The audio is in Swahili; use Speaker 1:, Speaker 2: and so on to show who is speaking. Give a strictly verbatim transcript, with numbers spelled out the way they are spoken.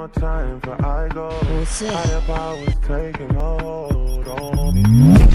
Speaker 1: time for I go.
Speaker 2: What's it?
Speaker 1: Higher powers taking hold on me.